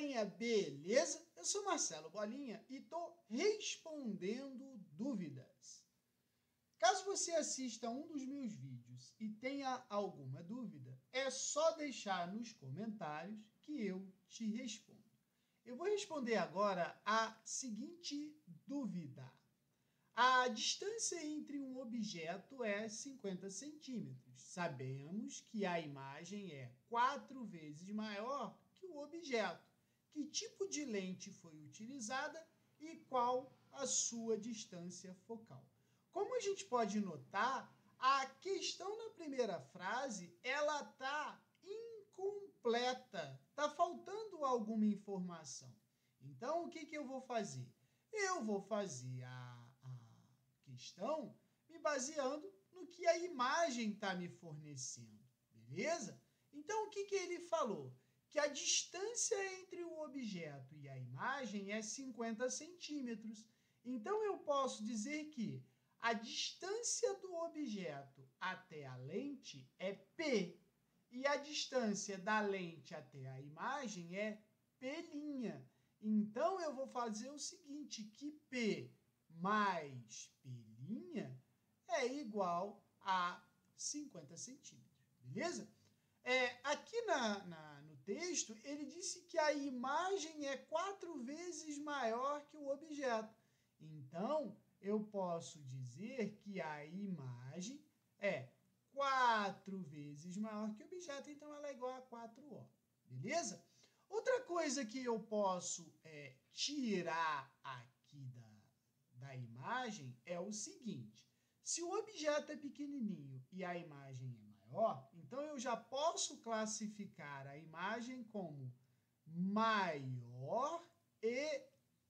galerinha, beleza? Eu sou Marcelo Bolinha e estou respondendo dúvidas. Caso você assista um dos meus vídeos e tenha alguma dúvida, é só deixar nos comentários que eu te respondo. Eu vou responder agora a seguinte dúvida. A distância entre um objeto é 50 centímetros. Sabemos que a imagem é 4 vezes maior que o objeto. Que tipo de lente foi utilizada e qual a sua distância focal? Como a gente pode notar, a questão na primeira frase ela está incompleta, está faltando alguma informação. Então, o que eu vou fazer? Eu vou fazer a questão me baseando no que a imagem está me fornecendo, beleza? Então, o que ele falou? Que a distância entre o objeto e a imagem é 50 centímetros. Então, eu posso dizer que a distância do objeto até a lente é P, e a distância da lente até a imagem é P'. Então, eu vou fazer o seguinte, que P mais P' é igual a 50 centímetros, beleza? Aqui no texto, ele disse que a imagem é 4 vezes maior que o objeto. Então, eu posso dizer que a imagem é 4 vezes maior que o objeto, então ela é igual a 4O, beleza? Outra coisa que eu posso tirar aqui da imagem é o seguinte, se o objeto é pequenininho e a imagem é maior, então eu já posso classificar a imagem como maior e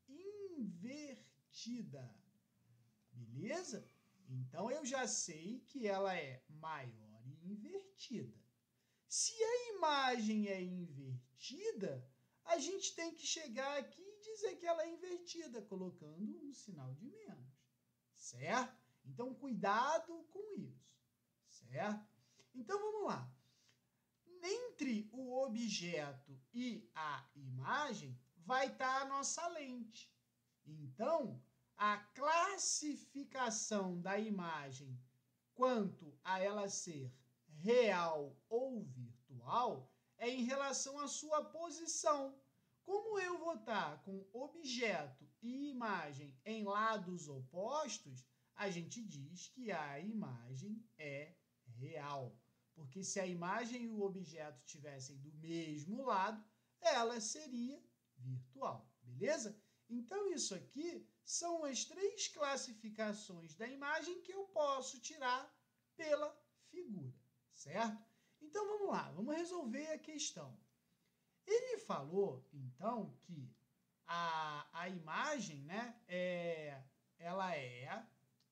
invertida, beleza? Então, eu já sei que ela é maior e invertida. Se a imagem é invertida, a gente tem que chegar aqui e dizer que ela é invertida, colocando um sinal de menos, certo? Então, cuidado com isso, certo? Então, vamos lá. Entre o objeto e a imagem vai estar a nossa lente. Então, a classificação da imagem quanto a ela ser real ou virtual é em relação à sua posição. Como eu vou estar com objeto e imagem em lados opostos, a gente diz que a imagem é real. Porque se a imagem e o objeto estivessem do mesmo lado, ela seria virtual, beleza? Então, isso aqui são as 3 classificações da imagem que eu posso tirar pela figura, certo? Então, vamos lá, vamos resolver a questão. Ele falou, então, que a imagem, né, ela é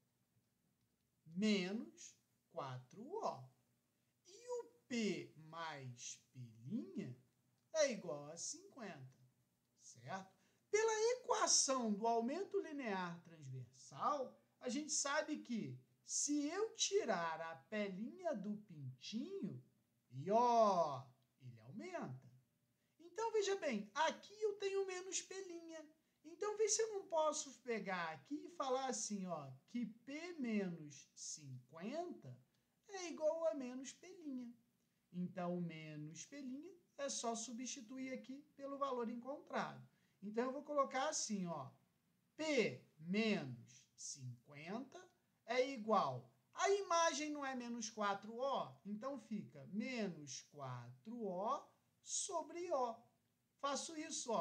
menos 4O. E o P mais P' é igual a 50, certo? Pela equação do aumento linear transversal, a gente sabe que se eu tirar a pelinha do pintinho, ele aumenta. Então, veja bem, aqui eu tenho menos pelinha. Então, vê se eu não posso pegar aqui e falar assim, que P menos 50 é igual a menos pelinha. Então, menos pelinha é só substituir aqui pelo valor encontrado. Então, eu vou colocar assim, P menos 50 é igual. A imagem não é menos 4O, então fica menos 4O sobre O. Faço isso,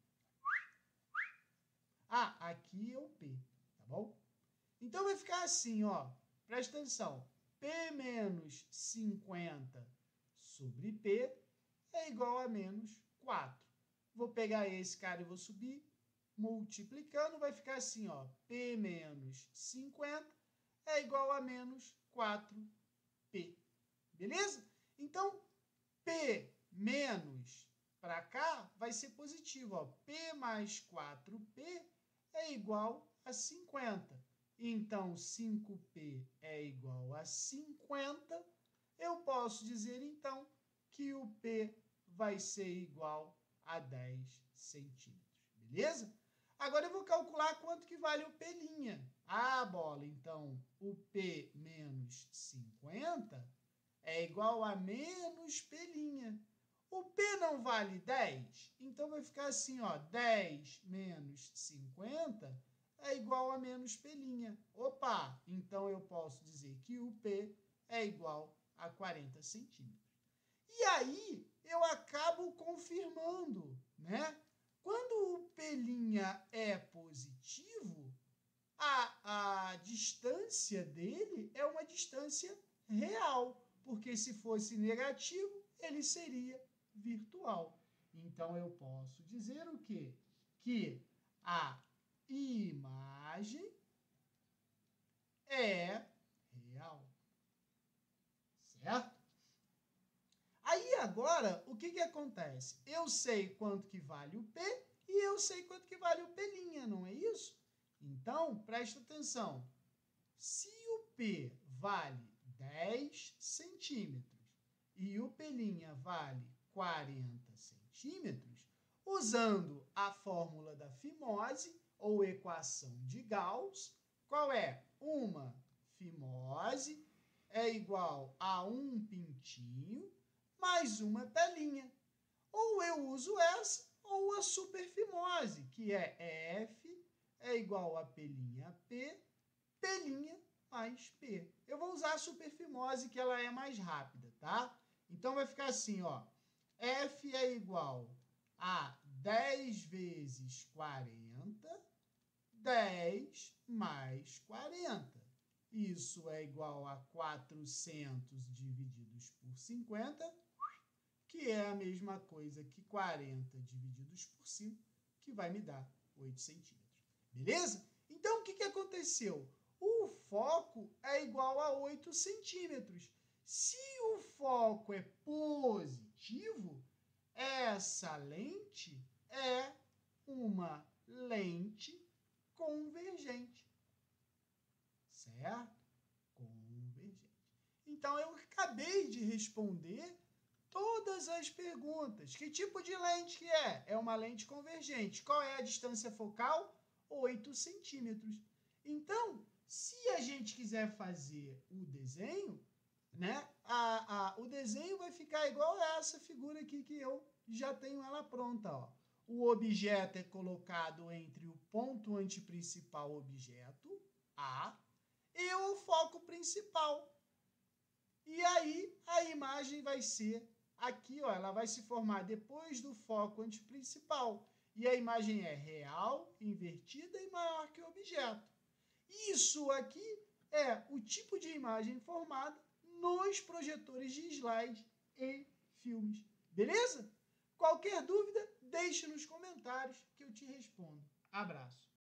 aqui é o P, tá bom? Então, vai ficar assim, presta atenção. P menos 50 sobre P é igual a menos 4. Vou pegar esse cara e vou subir, multiplicando, vai ficar assim, P menos 50 é igual a menos 4P. Beleza? Então, P menos para cá vai ser positivo. P mais 4P é igual a 50. Então, 5P é igual a 50. Eu posso dizer, então, que o P vai ser igual a 10 centímetros. Beleza? Agora eu vou calcular quanto que vale o P'. Ah, bola, então o P menos 50 é igual a menos P'. O P não vale 10, então vai ficar assim, ó, 10 menos 50 é igual a menos P'. Opa, então eu posso dizer que o P é igual a 40 centímetros. E aí eu acabo confirmando, né? Quando o P' é positivo, a distância dele é uma distância real, porque se fosse negativo, ele seria virtual. Então, eu posso dizer o quê? Que a imagem é real. Certo? Aí, agora, o que acontece? Eu sei quanto que vale o P e eu sei quanto que vale o P', não é isso? Então, presta atenção. Se o P vale 10 centímetros e o P' vale 40 centímetros, usando a fórmula da fimose ou equação de Gauss, qual é? Uma fimose é igual a um pintinho mais uma pelinha. Ou eu uso essa ou a superfimose, que é F é igual a P', P' mais P. Eu vou usar a superfimose, que ela é mais rápida, tá? Então, vai ficar assim, ó. F é igual a 10 vezes 40, 10 mais 40. Isso é igual a 400 divididos por 50, que é a mesma coisa que 40 divididos por 5, que vai me dar 8 centímetros. Beleza? Então, o que aconteceu? O foco é igual a 8 centímetros. Se o foco é positivo, essa lente é uma lente convergente. Certo? Convergente. Então, eu acabei de responder todas as perguntas. Que tipo de lente que é? É uma lente convergente. Qual é a distância focal? 8 centímetros. Então, se a gente quiser fazer o desenho, né, o desenho vai ficar igual a essa figura aqui que eu já tenho ela pronta. Ó. O objeto é colocado entre o ponto antiprincipal objeto, A, e o foco principal. E aí, a imagem vai ser aqui, ó, ela vai se formar depois do foco antiprincipal. E a imagem é real, invertida e maior que o objeto. Isso aqui é o tipo de imagem formada nos projetores de slide e filmes. Beleza? Qualquer dúvida, deixe nos comentários que eu te respondo. Abraço!